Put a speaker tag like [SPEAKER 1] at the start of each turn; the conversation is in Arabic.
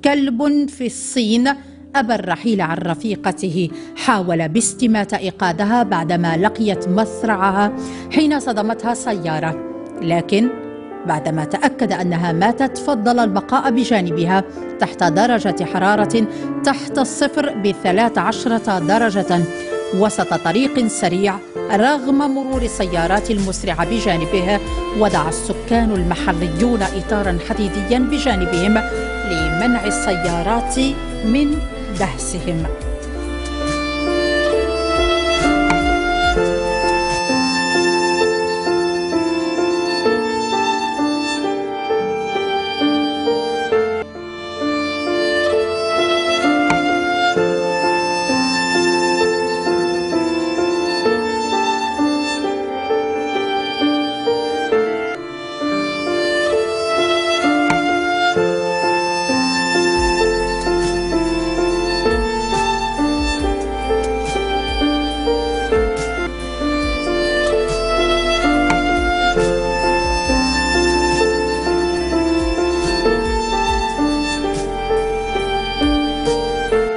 [SPEAKER 1] كلب في الصين أبى الرحيل عن رفيقته، حاول باستماتة إيقاظها بعدما لقيت مصرعها حين صدمتها سيارة، لكن بعدما تأكد أنها ماتت فضل البقاء بجانبها تحت درجة حرارة تحت الصفر ب13 درجة وسط طريق سريع رغم مرور السيارات المسرعة بجانبه. وضع السكان المحليون إطارا حديديا بجانبهم لمنع السيارات من دهسهم.